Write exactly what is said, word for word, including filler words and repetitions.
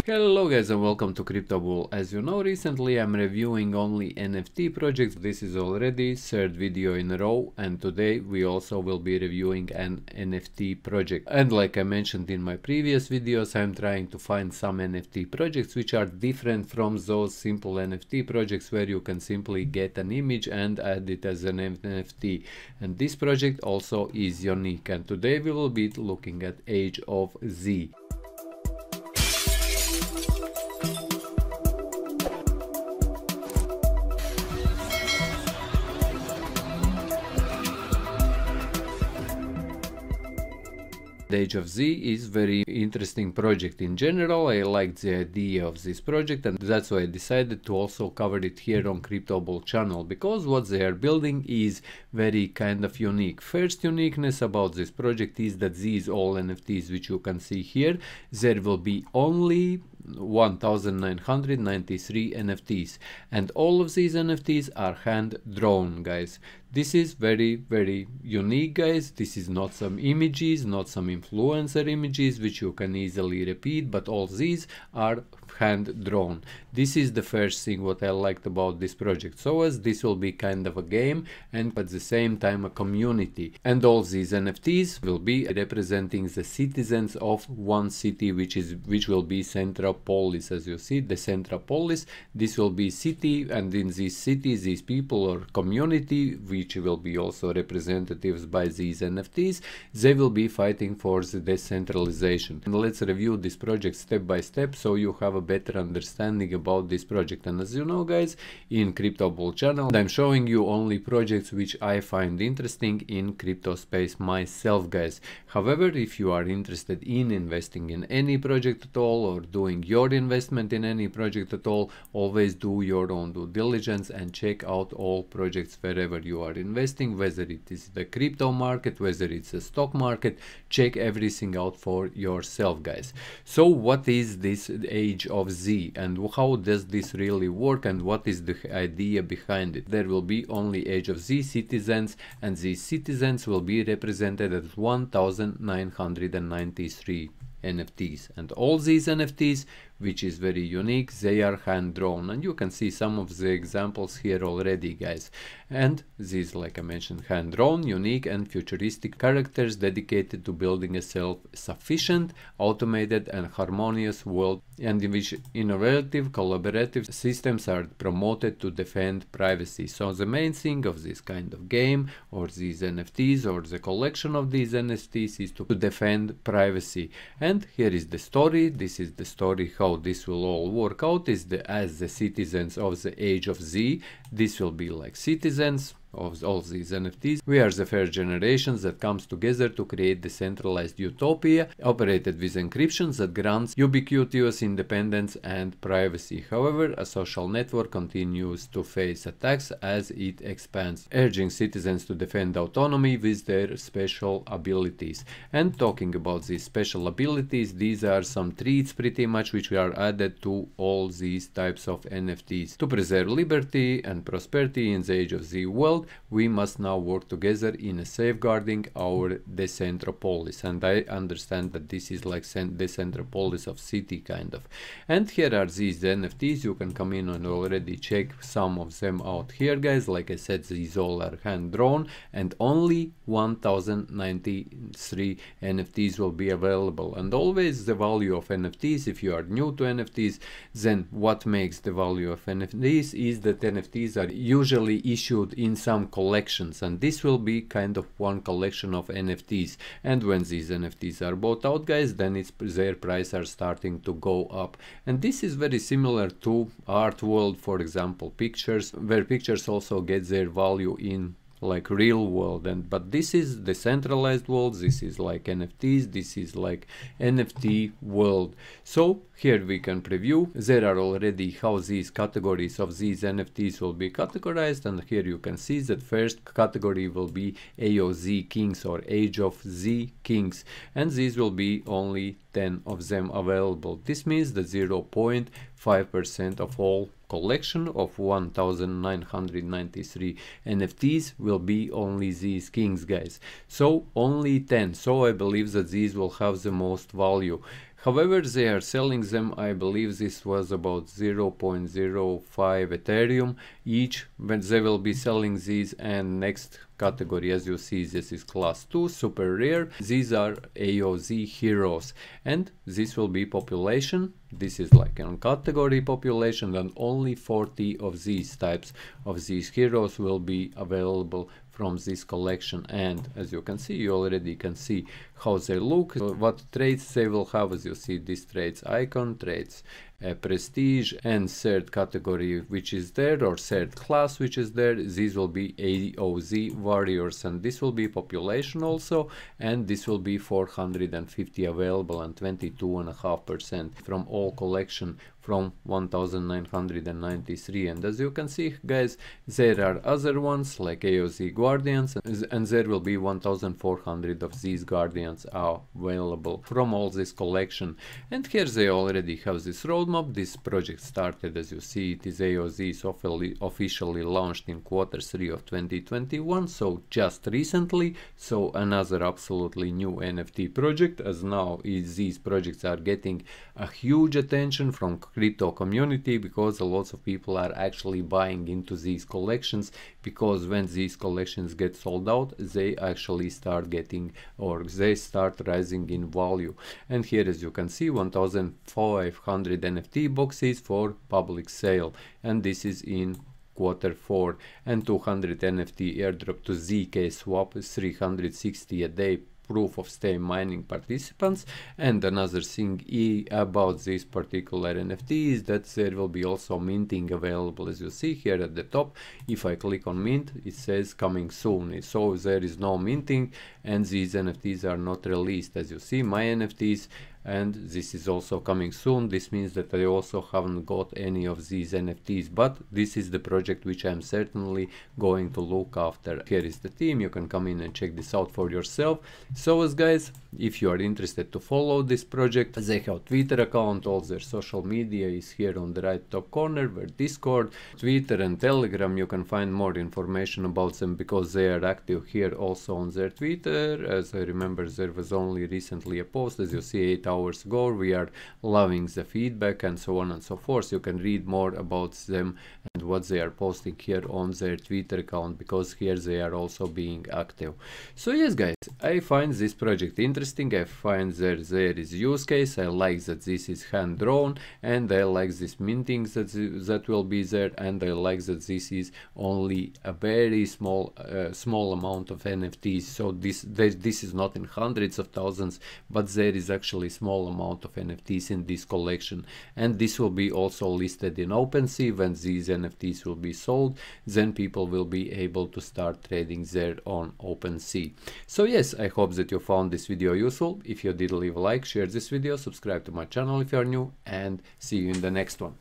Hello guys and welcome to CryptoBull. As you know, recently I'm reviewing only N F T projects. This is already third video in a row, and today we also will be reviewing an N F T project. And like I mentioned in my previous videos, I'm trying to find some N F T projects which are different from those simple N F T projects where you can simply get an image and add it as an N F T. And this project also is unique, and today we will be looking at Age of Z. Age of Z is very interesting project in general. I liked the idea of this project, and that's why I decided to also cover it here on CryptoBull channel, because what they are building is very kind of unique. First uniqueness about this project is that these all N F Ts which you can see here, there will be only one thousand nine hundred ninety-three N F Ts, and all of these N F Ts are hand drawn, guys. This is very very unique, guys. This is not some images, not some influencer images which you can easily repeat, but all these are hand drawn. This is the first thing what I liked about this project, so as this will be kind of a game and at the same time a community, and all these N F Ts will be representing the citizens of one city, which is which will be Centropolis. As you see, the Centropolis, this will be city, and in this city these people or community, which will be also representatives by these N F Ts, they will be fighting for the decentralization. And let's review this project step by step so you have a better understanding about this project. And as you know, guys, in CryptoBull channel I'm showing you only projects which I find interesting in crypto space myself, guys. However, if you are interested in investing in any project at all, or doing your investment in any project at all, always do your own due diligence and check out all projects wherever you are investing, whether it is the crypto market, whether it's a stock market. Check everything out for yourself, guys. So what is this Age of Z, and how does this really work, and what is the idea behind it? There will be only Age of Z citizens, and these citizens will be represented as one thousand nine hundred ninety-three N F Ts, and all these N F Ts, which is very unique, they are hand drawn, and you can see some of the examples here already, guys. And these, like I mentioned, hand drawn, unique and futuristic characters dedicated to building a self-sufficient, automated and harmonious world, and in which innovative collaborative systems are promoted to defend privacy. So the main thing of this kind of game, or these N F Ts, or the collection of these N F Ts, is to defend privacy. And here is the story. This is the story how this will all work out. Is the as the citizens of the Age of Z, this will be like citizens of all these N F Ts. We are the first generations that comes together to create decentralized utopia operated with encryptions that grants ubiquitous independence and privacy. However, a social network continues to face attacks as it expands, urging citizens to defend autonomy with their special abilities. And talking about these special abilities, these are some traits pretty much which are added to all these types of N F Ts. To preserve liberty and prosperity in the Age of Z world, we must now work together in safeguarding our Decentropolis, and I understand that this is like Decentropolis of city kind of. And here are these N F Ts. You can come in and already check some of them out here, guys. Like I said, these all are hand drawn, and only one thousand ninety-three N F Ts will be available. And always the value of N F Ts, if you are new to N F Ts, then what makes the value of N F Ts is that N F Ts are usually issued in some collections, and this will be kind of one collection of N F Ts. And when these N F Ts are bought out, guys, then it's their price are starting to go up. And this is very similar to art world, for example, pictures, where pictures also get their value in like real world. And but this is decentralized world, this is like N F Ts, this is like N F T world. So here we can preview. There are already how these categories of these N F Ts will be categorized, and here you can see that first category will be A O Z Kings, or Age of Z Kings, and these will be only ten of them available. This means that zero point five percent of all collection of one thousand nine hundred ninety-three N F Ts will be only these kings, guys. So only ten. So I believe that these will have the most value. However, they are selling them, I believe this was about zero point zero five Ethereum each, when they will be selling these. And next category, as you see, this is class two, super rare. These are A O Z heroes, and this will be population. This is like a category population, and only forty of these types of these heroes will be available from this collection. And as you can see, you already can see how they look, what traits they will have. As you see, this traits icon, traits uh, prestige, and third category which is there, or third class which is there, these will be A O Z warriors, and this will be population also, and this will be four hundred fifty available, and twenty-two point five percent from all collection from one thousand nine hundred ninety-three. And as you can see, guys, there are other ones like A O Z Guardians, and there will be one thousand four hundred of these Guardians are available from all this collection. And here they already have this roadmap. This project started, as you see, it is A O Z is officially launched in quarter three of twenty twenty-one, so just recently. So another absolutely new N F T project, as now is these projects are getting a huge attention from crypto community, because a lot of people are actually buying into these collections, because when these collections get sold out, they actually start getting, or they start rising in value. And here, as you can see, one thousand five hundred N F T boxes for public sale, and this is in quarter four, and two hundred N F T airdrop to Z K Swap, three hundred sixty a day proof of stake mining participants. And another thing e about this particular N F T is that there will be also minting available. As you see here at the top, if I click on mint, it says coming soon, so there is no minting, and these N F Ts are not released. As you see, my N F Ts, and this is also coming soon. This means that I also haven't got any of these N F Ts, but this is the project which I'm certainly going to look after. Here is the team, you can come in and check this out for yourself. So as guys, if you are interested to follow this project, they have Twitter account, all their social media is here on the right top corner, where Discord, Twitter and Telegram, you can find more information about them, because they are active here also on their Twitter. As I remember, there was only recently a post, as you see, eight hours ago. We are loving the feedback and so on and so forth. You can read more about them and what they are posting here on their Twitter account, because here they are also being active. So yes guys, I find this project interesting. I find that there is use case. I like that this is hand drawn, and I like this minting that that will be there, and I like that this is only a very small uh, small amount of N F Ts. So this this, this is not in hundreds of thousands, but there is actually small amount of N F Ts in this collection, and this will be also listed in OpenSea. When these N F Ts will be sold, then people will be able to start trading there on OpenSea. So yes, I hope that you found this video useful. If you did, leave a like, share this video, subscribe to my channel if you are new, and see you in the next one.